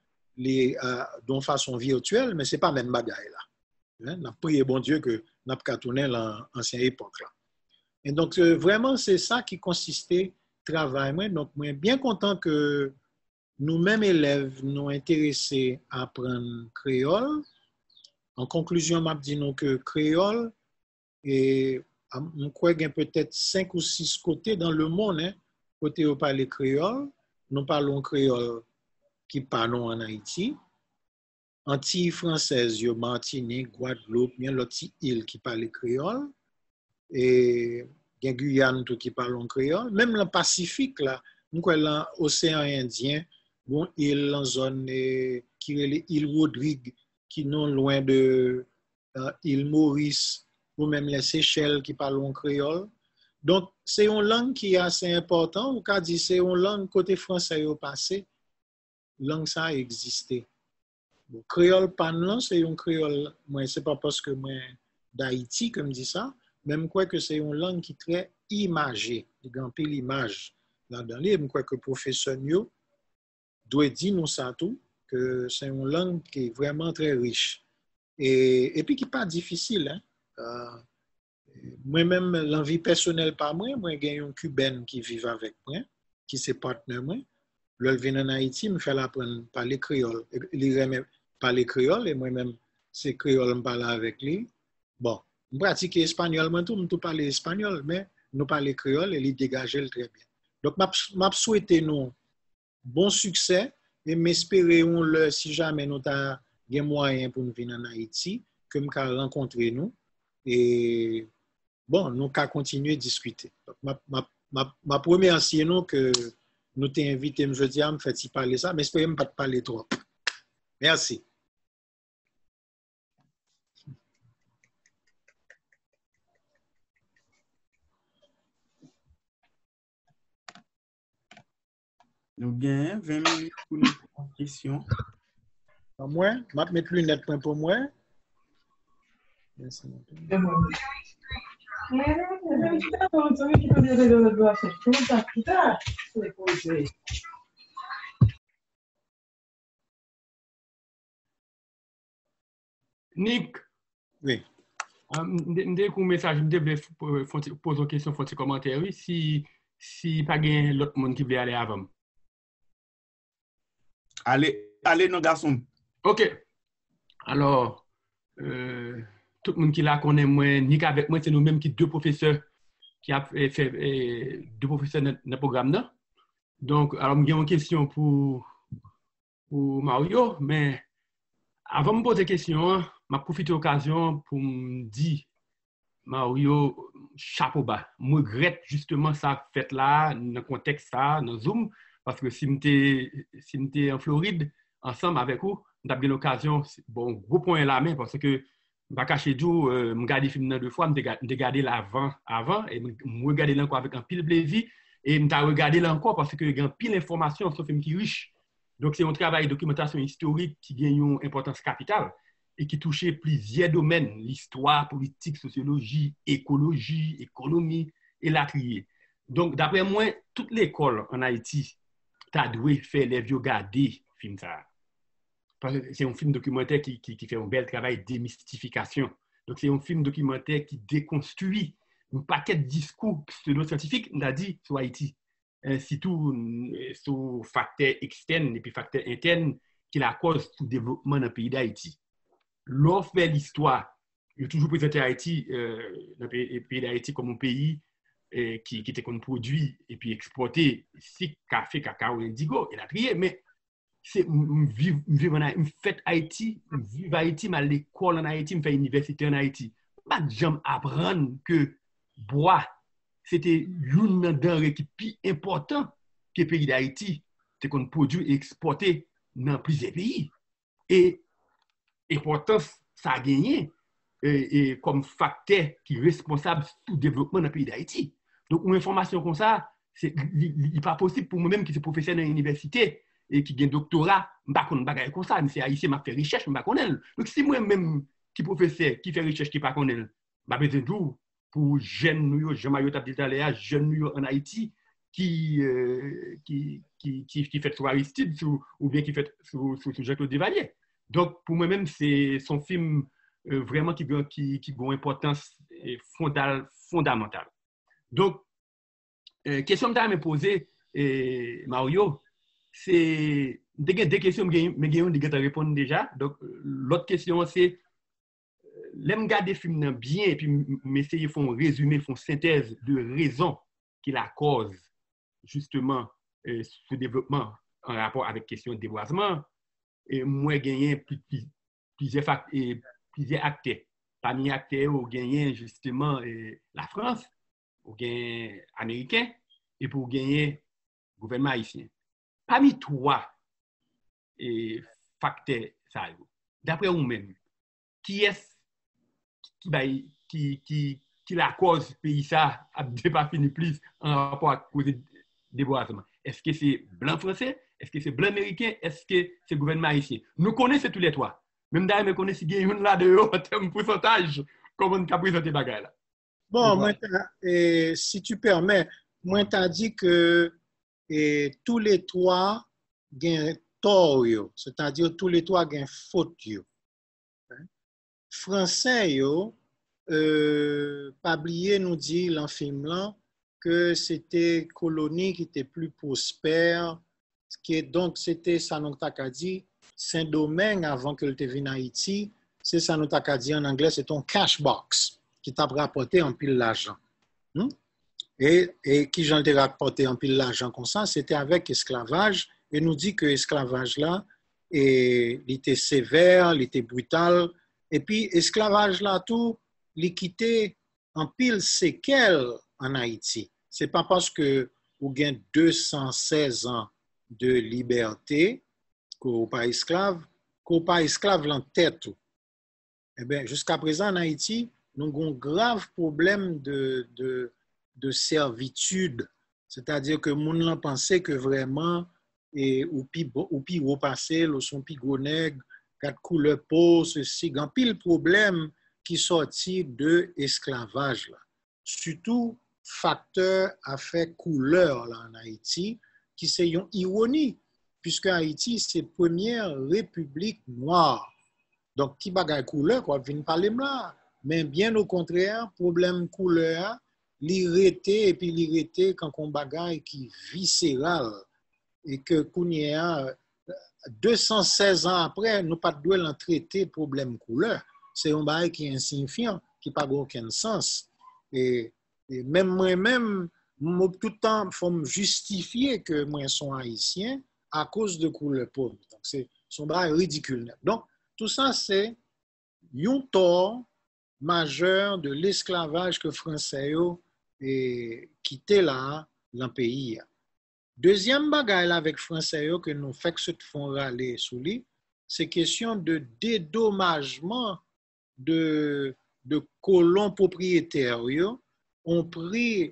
de façon virtuelle, mais ce n'est pas même bagaille là. On a prié bon Dieu que nous avons tourné l'ancienne époque là. Et donc, vraiment, c'est ça qui consistait travail. Donc, moi, bien content que nous-mêmes élèves nous intéressés à apprendre créole. En conclusion, je dis que créole, et je crois qu'il y a peut-être 5 ou 6 côtés dans le monde, côté où parle créole. Nous parlons créole qui parlons en Haïti. Antilles françaises, Martinique, Guadeloupe, il y a l'autre île qui parle créole. Et il y a Guyane qui parle créole. Même le Pacifique, là, nous avons l'océan Indien, bon, île en zone qui est l'île Rodrigue, qui non loin de l'île Maurice, ou même les Seychelles qui parlent créole. Donc, c'est une langue qui est assez importante. On peut dire c'est une langue côté français au passé. Langue ça a existé. Bon, créole panlan, c'est un créole. Moi, c'est pas parce que moi d'Haïti que me dit ça. Même quoi que c'est une langue qui est très imagée. Il y a un peu l'image là-dedans. Je crois que le professeur Nyo doit dire nous ça tout, que c'est une langue qui est vraiment très riche. Et puis qui n'est pas difficile. Hein? Moi-même, l'envie personnelle par moi j'ai une Cubaine qui vit avec moi, qui est partenaire moi. Là, elle vient en Haïti, me fait apprendre à parler créole. Il aime parler créole et moi-même, c'est créole, je parle avec lui. Bon, je pratique espagnol, je parle espagnol, mais nous parlons créole et il dégage très bien. Donc, je souhaite nous bon succès et m'espérons si jamais nous avons des moyens pour nous venir en Haïti, que nous allons rencontrer nous et bon, nous allons continuer à discuter. Donc, ma première c'est nous que nous t'ai invité jeudi à me faire parler ça, mais j'espère pas te parler trop. Merci. Nous gagnons 20 minutes pour nous poser des questions. Moi, je vais mettre lunettes pour moi. Merci. Nick, Oui. dès qu'on message, je devais poser une question, faire un commentaire, oui, si pas gain l'autre monde qui veut aller avant. Allez, nos garçons. OK. Alors, tout le monde qui la connaît, moi, Nick avec moi, c'est nous-mêmes qui deux professeurs qui a fait deux professeurs dans le programme là. Donc, alors, j'ai une question pour Mario, mais avant de me poser question, je profite de l'occasion pour me dire, Mario, chapeau bas. Je regrette justement ça fait là, dans le contexte ça, dans Zoom, parce que si je étais en Floride, ensemble avec vous, on a eu l'occasion, bon, gros point là, mais parce que je ne vais pas cacher tout, je regarde les films deux fois, je regardé l'avant, et je regarde là encore avec un pile plaisir, et je regardé là encore parce que il y a un pile d'informations sur ce film qui est riche. Donc, c'est un travail de documentation historique qui gagne une importance capitale et qui touchait plusieurs domaines, l'histoire, politique, sociologie, écologie, économie et la trier. Donc, d'après moi, toute l'école en Haïti, tu as dû faire les vieux garder film ça. Parce que c'est un film documentaire qui fait un bel travail de démystification. Donc, c'est un film documentaire qui déconstruit un paquet de discours pseudo-scientifiques, on a dit, sur Haïti. Surtout sur facteurs externes et puis facteurs internes qui la cause du développement dans le pays d'Haïti. L'on fait l'histoire, il a toujours présenté Haïti, le pays d'Haïti comme un pays qui était qu'on produit et puis exporté si café, cacao, indigo et la trier, mais c'est vivre fait Haïti, vivre Haïti, à l'école en Haïti, me fait université en Haïti. Pas de gens apprendre que bois c'était une denrée qui est plus importante que le pays d'Haïti, c'est qu'on produit et exporté dans plusieurs pays. Et l'importance, ça a gagné et comme facteur qui est responsable du développement dans le pays d'Haïti. Donc, une information comme ça, il n'est pas possible pour moi-même qui suis professeur dans l'université et qui a un doctorat, je ne sais pas bagaille comme ça, mais c'est haïtien, je fais recherche, je ne sais pas. Donc, si moi-même qui professeur, qui fait recherche, qui ne sais pas, je besoin de pour jeunes nous, Jean-Mario Tabditaléa, jeunes nous en Haïti, qui fait sur Aristide ou bien qui fait sur Jean-Claude Duvalier. Donc, pour moi-même, c'est son film vraiment qui a une importance fondamentale. Donc, question que je me poser, Mario, c'est des questions, mais je vais répondre déjà. Donc, l'autre question, c'est l'aime garder film bien et puis m'essayer de faire un résumé, faire une synthèse de raisons qui la cause justement ce développement en rapport avec la question de déboisement. Et moi, gagné plusieurs acteurs. Parmi les acteurs, on gagné justement la France, on gagné américain et pour gagner le gouvernement haïtien. Parmi trois facteurs, d'après vous-même, qui est qui la cause pays ça a pas fini plus en rapport avec le déboisement? Est-ce que c'est blanc français? Est-ce que c'est blanc américain? Est-ce que c'est le gouvernement haïtien? Nous connaissons tous les trois. Même d'ailleurs, nous connaissons qu'il y a une là de haut en termes de pourcentage, comment on a présenté bagaille là. Bon, moi, si tu permets, moi, tu as dit que tous les trois ont tort, c'est-à-dire tous les trois ont faute. Français, Pablier nous dit dans le film là que c'était colonie qui était plus prospère, donc c'était ça nous t'a dit Saint-Domingue avant que le vienne en Haïti, c'est ça nous t'a dit en anglais, c'est ton cash box qui t'a rapporté en pile l'argent. Et qui j'en ai rapporté en pile l'argent comme ça, c'était avec esclavage, et nous dit que esclavage là, il était sévère, il était brutal, et puis esclavage là tout, il quittait en pile séquelles en Haïti. C'est pas parce que vous gagnez 216 ans de liberté qu'on n'est pas esclave, en tête. Eh bien, jusqu'à présent en Haïti, nous avons un grave problème de servitude. C'est-à-dire que les gens pensaient que vraiment et ou pi haut passé, ou son pi gros nègre, quatre couleurs peau, ceci, grand pile problème qui sorti de esclavage là. Surtout facteur à fait couleur là en Haïti, qui c'est une ironie, puisque Haïti c'est première république noire. Donc, qui bagaille couleur, quoi, vient parler là. Mais bien au contraire, problème couleur, l'irrité, et puis l'irrité quand on bagaille qui viscéral, et que Kounia, 216 ans après, nous pas de l'en traiter problème couleur. C'est un bagaille qui est insignifiant, qui n'a pas aucun sens. Et même moi-même, tout le temps, il faut me justifier que moi, je suis haïtien à cause de couleur pauvre. Donc, c'est son bagaille ridicule. Donc, tout ça, c'est un tort majeur de l'esclavage que Français ont quitté là, dans le pays. Deuxième bagaille avec Français que nous fait que se font râler sous lui, c'est question de dédommagement de colons propriétaires. On prix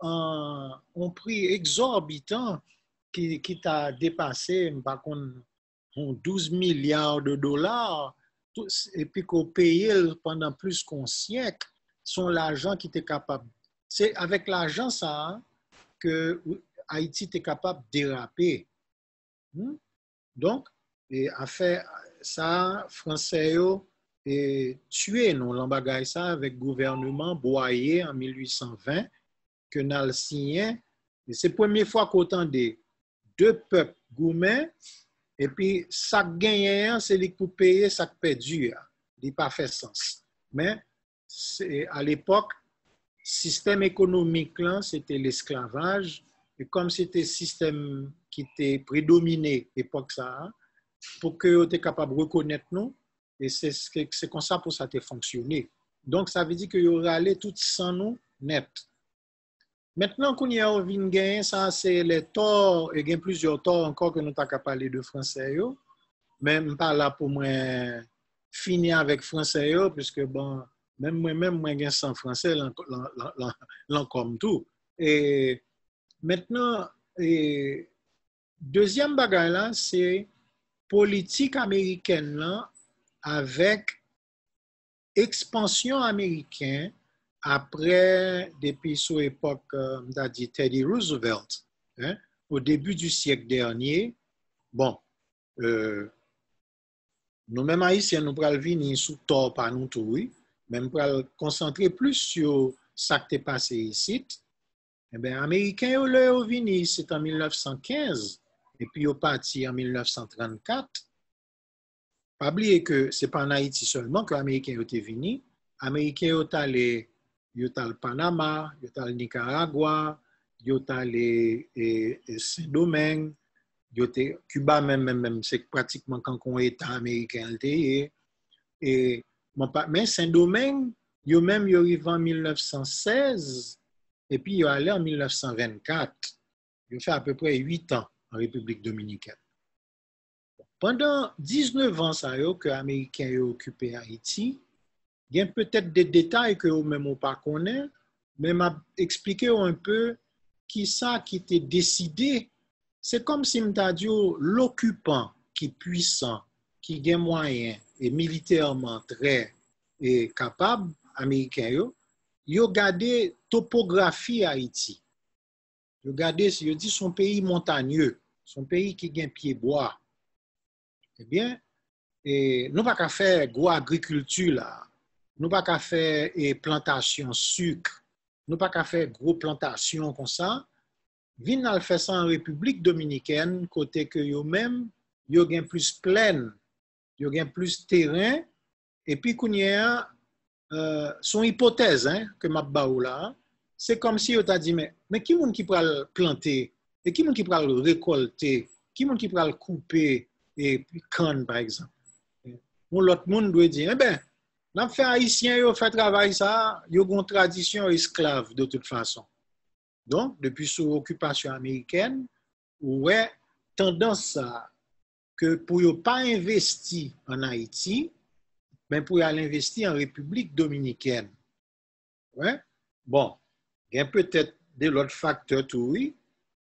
exorbitant qui t'a dépassé, par contre, 12 milliards de dollars, et puis qu'on payait pendant plus qu'un siècle, sont l'argent qui était capable. C'est avec l'argent ça que Haïti était capable de déraper. Donc, a fait ça, Français et tué non l'embagaille ça avec gouvernement Boyer en 1820 que nous avons signé. C'est la première fois qu'on entend des deux peuples gourmets. Et puis, ça gagne, c'est pour payer, ça perdu. Il n'a pas fait sens. Mais à l'époque, le système économique, c'était l'esclavage. Et comme c'était le système qui était prédominé à l'époque, pour que vous soyez capable de reconnaître nous, et c'est comme ça pour ça a fonctionné. Donc, ça veut dire que vous allez tout sans nous net. Maintenant qu'on y a envie gagner, ça c'est les torts, et il y a plusieurs torts encore que nous n'avons pas parlé de français. Même pas là pour moi finir avec français, puisque bon, même moi, j'ai 100 français, comme tout. Et maintenant, deuxième bagage là, c'est politique américaine là, avec expansion américaine. Après, depuis son époque, on a dit Teddy Roosevelt, au début du siècle dernier, bon, nous-mêmes haïtiens, nous pourrons venir sous tort par nous tout, oui, mais nous pourrons concentrer plus sur ce qui est passé ici. Eh bien, les Américains, ils sont venus, c'est en 1915, et puis ils sont partis en 1934. Pas oublier que ce n'est pas en Haïti seulement que les Américains sont venus. Les Américains sont allés. Yo tal Panama, yo tal Nicaragua, yo tal Saint-Domingue, yo tal Cuba même c'est pratiquement quand on est américain et mais Saint-Domingue yo même yo arrivé en 1916 et puis yo allé en 1924. Yo fait à peu près 8 ans en République dominicaine. Pendant 19 ans ça yo que américains yo occupé Haïti. Il y a peut-être des détails que vous-même ou pas connaissez, mais m'a expliqué un peu qui ça qui était décidé. C'est comme si m'ta dit l'occupant qui est puissant, qui a moyen et militairement très capable, américain, yo gardé topographie Haïti. Yo gardé, yo dit son pays montagneux, son pays qui a pied bois. Eh bien, nous pas qu'à faire gros agriculture là. Nous pas qu'à faire plantation sucre, nous pas qu'à faire gros plantation comme ça. Vin al fait ça en République dominicaine côté que yo même yo gen plus plaine, yo gen plus terrain et puis qu'on y a son hypothèse que m'a ba ou là, c'est comme si yo t'a dit mais qui moun qui pral planter et qui moun qui pral récolter, qui moun qui pral couper et puis canne par exemple. L'autre monde doit dire eh ben n'a fait haïtien yo fait travail ça, yo gon tradition esclave de toute façon. Donc depuis sous occupation américaine, ouais tendance ça que pour yo pas investir en Haïti, mais pour aller investir en République dominicaine. Ouais. Bon, il y a peut-être de l'autre facteur tout oui,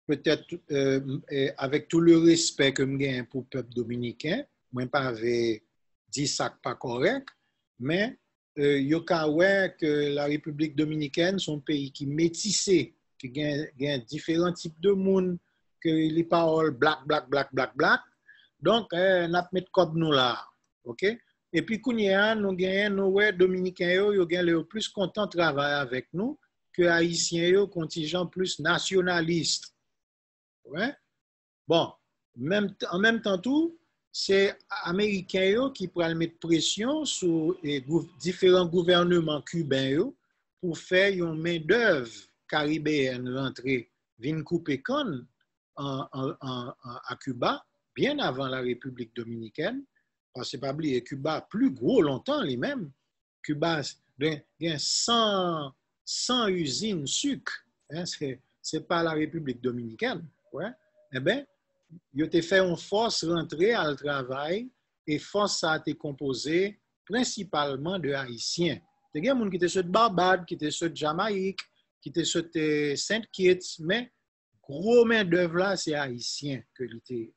peut-être avec tout le respect que j'ai pour le peuple dominicain, moi pas avait dit ça pas correct, mais yo ka ouais que la République dominicaine son pays qui métissé, qui gagne différents types de monde, que les paroles black black black black black. Donc n'a mettre comme nous là. OK? Et puis kounya nous gagne nous ouais dominicains yo gagne le plus content de travailler avec nous que haïtiens yo contingent plus nationaliste. Ouais? Bon, en même temps tout, c'est Américains qui pourraient mettre pression sur les différents gouvernements cubains yo, pour faire une main-d'œuvre caribéenne rentrer, vin couper con à Cuba, bien avant la République dominicaine, parce que pas oublier, Cuba plus gros longtemps lui-même. Cuba a 100 usines sucre, hein, c'est pas la République dominicaine. Ouais? Eh bien, il a fait une force rentrer à le travail et force ça a été composée principalement de Haïtiens. Il y a des gens qui étaient sur Barbade, qui étaient sur Jamaïque, qui étaient sur Saint Kitts, mais gros main d'œuvre là, c'est Haïtien que l'été.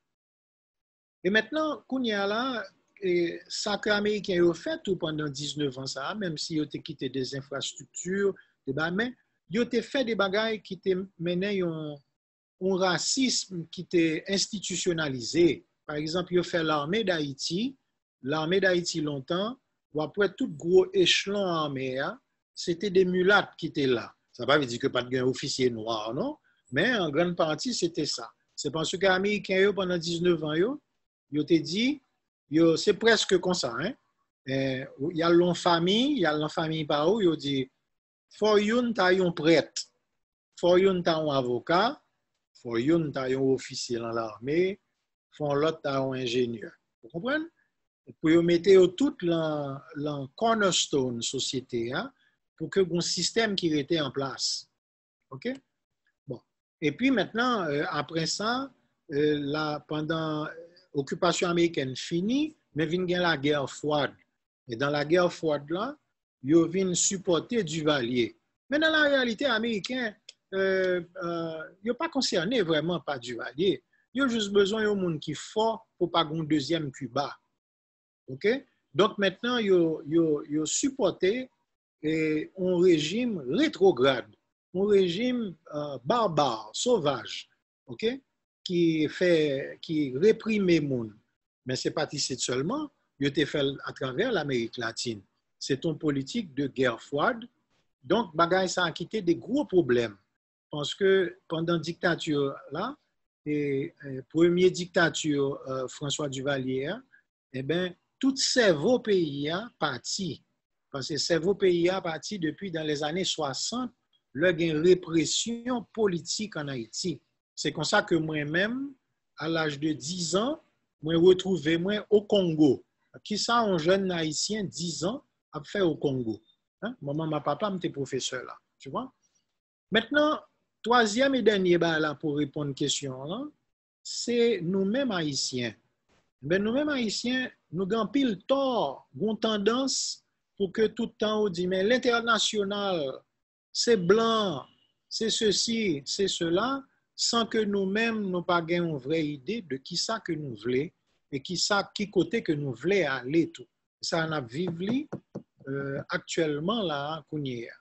Et maintenant, Kounia là, ça que les Américains ont fait tout pendant 19 ans, ça, même si ils ont quitté des infrastructures, mais ils ont fait des bagailles qui étaient mené un racisme qui était institutionnalisé. Par exemple, ils ont fait l'armée d'Haïti longtemps, ou après tout gros échelon armé, c'était des mulattes qui étaient là. Ça ne veut pas dire que pas de officier noir, non? Mais en grande partie, c'était ça. C'est parce que les Américains, pendant 19 ans, ils ont dit, c'est presque comme ça. Hein? Il y a l'enfamille par où ils ont dit, faut yon ta yon prêtre, faut yon ta yon avocat, faut yon ta yon officier dans l'armée, faut l'autre ta yon ingénieur. Vous comprenez? Pour yon mettre tout la cornerstone société, hein, pour que un système qui était en place. OK? Bon. Et puis maintenant, après ça, pendant l'occupation américaine finie, mais vient la guerre froide. Et dans la guerre froide là, ils viennent supporter Duvalier. Mais dans la réalité, les Américains, ils n'ont pas concerné vraiment par Duvalier. Ils ont juste besoin d'un monde qui est fort pour pas un deuxième Cuba. OK? Donc maintenant, ils ont supporté un régime rétrograde, un régime barbare, sauvage, OK? Qui réprime les monde. Mais ce n'est pas ici seulement, il a été fait à travers l'Amérique latine. C'est une politique de guerre froide. Donc, bagay ça a quitté des gros problèmes. Parce que pendant la dictature, là, première dictature François Duvalier, eh bien, tout cerveau pays a parti. Parce que cerveau pays a parti depuis dans les années 60, là, il y a une répression politique en Haïti. C'est comme ça que moi-même, à l'âge de 10 ans, je me retrouvais au Congo. Qui ça, un jeune haïtien, 10 ans, a fait au Congo? Hein? Maman, ma papa, m'était professeur là. Tu vois? Maintenant, troisième et dernier là, pour répondre à la question, c'est nous-mêmes haïtiens. Ben, nous-mêmes haïtiens, nous avons pile tort, nous tendance pour que tout le temps on dit, mais l'international, c'est blanc, c'est ceci, c'est cela, sans que nous-mêmes nous pas une vraie idée de qui ça que nous voulons et qui côté que nous voulons aller tout. Ça on a vécu actuellement là, Kounia.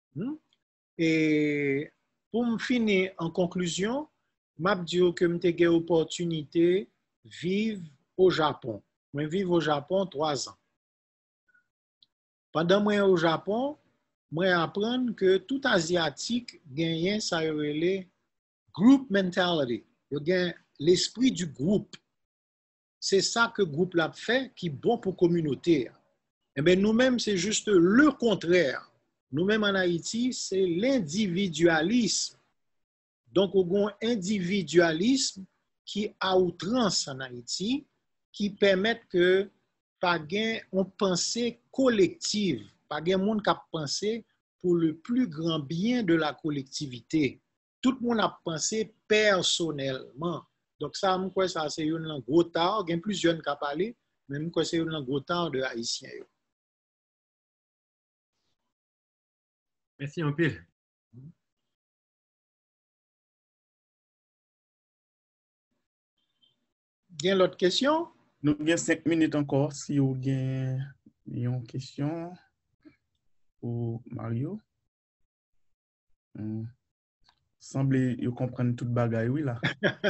Et pour me finir en conclusion, je dis que j'ai eu l'opportunité de vivre au Japon. Je vis au Japon 3 ans. Pendant que je suis au Japon, je apprends que tout Asiatique gagne ça le group mentality. Il gagne l'esprit du groupe. C'est ça que le groupe l'a fait qui est bon pour la communauté. Et bien, nous-mêmes, c'est juste le contraire. Nous-mêmes en Haïti, c'est l'individualisme. Donc, on a un individualisme qui a outrance en Haïti, qui permet que pas gain on pensée collective, pas gain monde qui a pensé pour le plus grand bien de la collectivité. Tout le monde a pensé personnellement. Donc ça, moi ça c'est une langue gros tard, il y a plusieurs qui ont parlé, mais moi c'est une langue gros tard de haïtien. Merci un peu. Bien l'autre question? Nous avons 5 minutes encore si vous avez une question pour Mario. Semble vous comprendre toute bagaille, oui, là.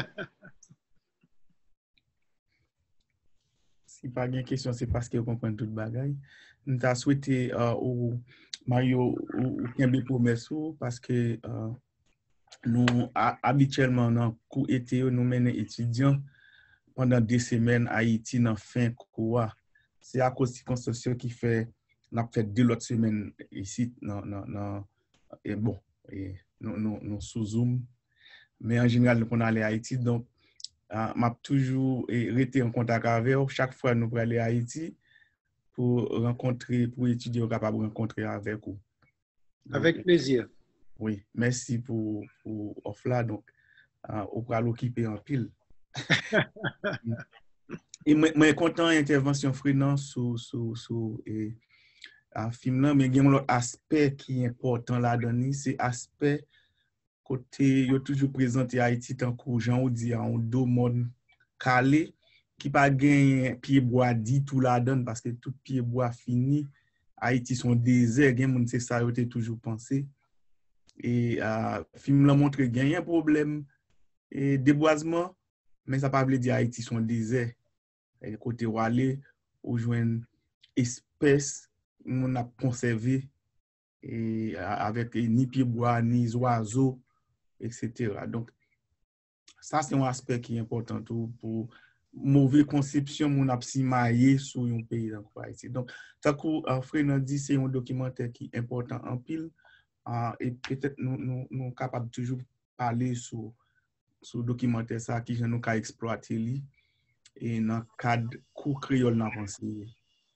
Si pas de question, c'est parce que vous comprenez toute bagaille. Nous avons souhaité au Mario ou Kembe promesse parce que nous habituellement dans cours été nous menons étudiants pendant 2 semaines à Haïti dans fin cours. C'est à cause de circonstances qui fait n'a fait 2 autres semaines ici et bon et nous sous Zoom mais en général nous on aller à Haïti donc m'a toujours été en contact avec eux chaque fois nous pour aller à Haïti pour rencontrer pour étudier capable rencontrer avec vous. Avec plaisir. Oui, merci pour offre là donc on va l'occuper en pile. Et moi content intervention Frenan sur film là mais il y a un autre aspect qui est important là-dedans, c'est aspect côté yo toujours présenté Haïti tant que Jean ou dit en deux monde calé qui pas gain pied bois dit tout là-dedans parce que tout pied bois fini Haïti son désert gain monde c'est ça yo toujours pensé et film là montre gain un problème et déboisement mais ça pas veut dire Haïti son désert et côté où aller ou joindre espèce on a conservé et avec ni pied bois ni oiseaux etc. Donc ça c'est un aspect qui est important pour mauvaise conception mon a simailler sur un pays dans Haïti. Donc ça coup Frenan dit c'est un documentaire qui est important en pile et peut-être nous capable toujours parler sur documentaire ça qui nous ca exploiter li et dans cadre cours créole n'a pensé.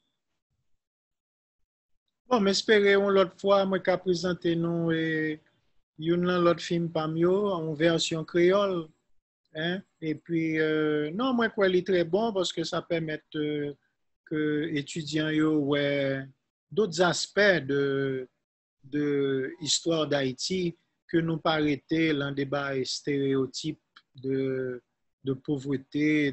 Bon, m'espérons l'autre fois moi qu'a présenter nous l'autre film Pamio en version créole. Hein? Et puis, non, moi, quoi, il est très bon parce que ça permet que étudiants ouais, d'autres aspects de l'histoire d'Haïti que nous pas arrêter l'un débat et stéréotype de pauvreté,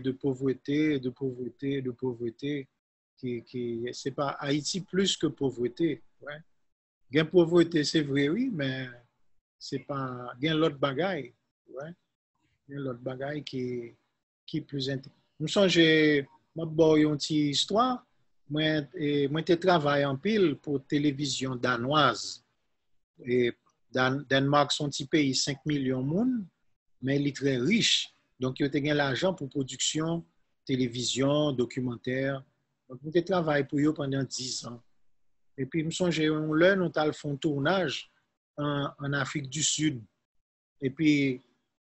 qui c'est pas Haïti plus que pauvreté. Ouais. Gain pauvreté, c'est vrai, oui, mais c'est pas gain l'autre bagaille. Ouais. L'autre bagaille qui est plus intéressant. Nous songe m'a une petite histoire. Moi travaille en pile pour télévision danoise. Et Danemark son petit pays 5 millions de monde, mais il est très riche. Donc il a l'argent pour production télévision, documentaire. Donc nous travaille pour eux pendant 10 ans. Et puis nous songe nous avons fait un tournage en Afrique du Sud. Et puis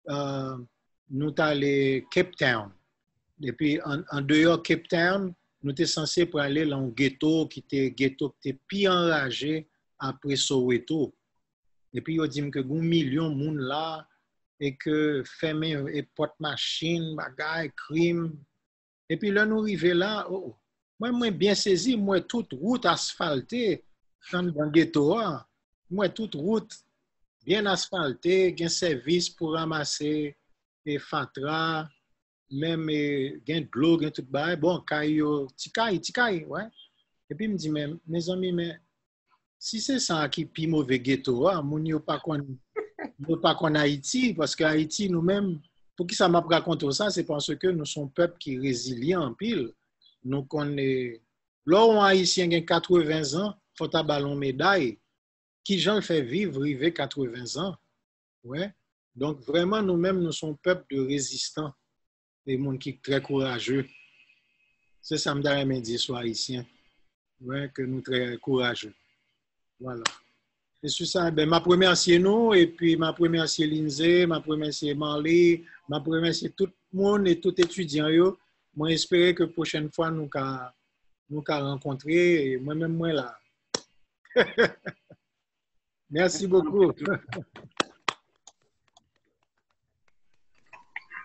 nous sommes allés Cape Town. Et puis, en dehors Cape Town, nous étions censés pour aller dans un ghetto qui était plus enragé après Soweto. Et puis, ils dit que 1 million de monde là, et que fermé et porte machine, bagaille, crime. Et puis, là, nous arrivons là, moi, bien saisi, moi, toute route asphaltée dans le ghetto, moi, toute route bien asphaltée, un service pour ramasser et fatra, même gain de l'eau, gain tout bail, bon, caillou, tikaï, ouais. Et puis, me dit, mes amis, mais si c'est ça qui est plus mauvais ghetto, mon yo pas qu'on Haïti, parce qu'Haïti, nous-mêmes, pour qui ça m'a raconté ça, c'est parce que nous sommes un peuple qui est résilient en pile. Nous connaissons, là où un Haïtien a 80 ans, faut un ballon médaille. Qui j'en fait vivre, arriver 80 ans. Ouais. Donc, vraiment, nous-mêmes, nous sommes un peuple de résistants. Des gens qui sont très courageux. C'est ça, me dire, soit haïtien. Ouais, que nous sommes très courageux. Voilà. Et sur ça, ben, ma première c'est nous, et puis ma première c'est Lindsay, ma première c'est Marley, ma première c'est tout le monde et tout étudiant. Moi, j'espère que la prochaine fois, nous allons rencontrer, et moi-même, moi là. Merci beaucoup.